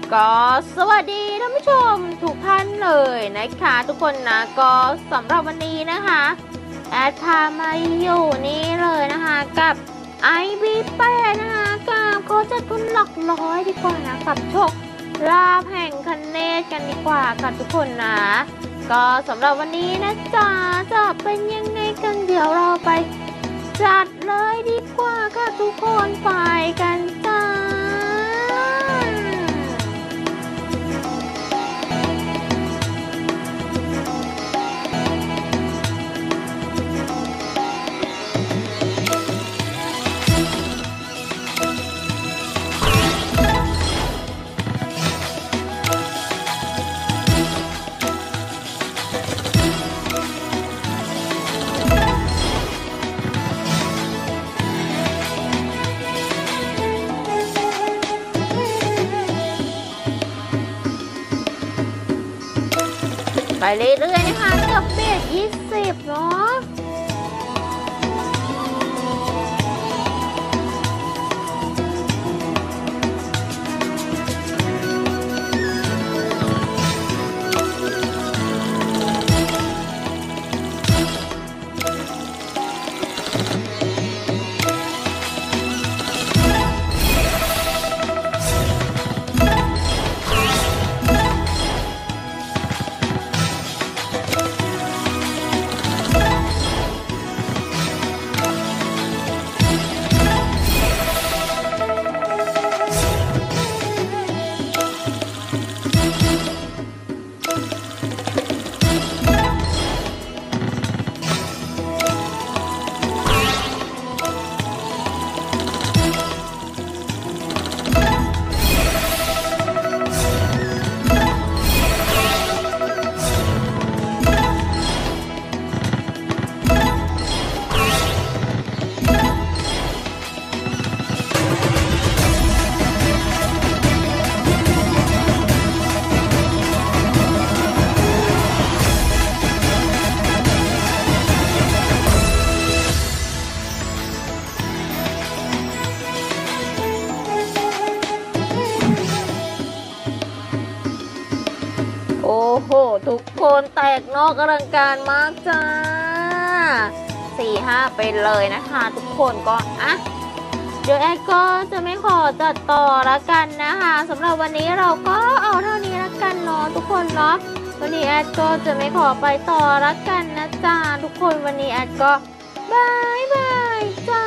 ก็สวัสดีท่านผู้ชมทุกท่านเลยนะคะทุกคนนะก็สำหรับวันนี้นะคะแอดพามาอยู่นี่เลยนะคะกับ IB8 นะคะกับเขาจะทุนหลักร้อยดีกว่านะกับโชคลาภแห่งคันเนตกันดีกว่ากับทุกคนนะก็สำหรับวันนี้นะจ๊ะจะเป็นยังไงกันเดี๋ยวเราไปจัดเลยดีกว่าค่ะทุกคนไปกันจ้าไปเรื่อยๆนะคะกับเบส20เนาะโอ้โหทุกคนแตกนอกอลังการมากจ้า4-5ไปเลยนะคะทุกคนก็เดี๋ยวแอดก็จะไม่ขอจัดต่อละกันนะคะสำหรับวันนี้เราก็เอาเท่านี้ละกันเนาะทุกคนเนาะวันนี้แอดก็จะไม่ขอไปต่อละกันนะจ้าทุกคนวันนี้แอดก็บายบายจ้า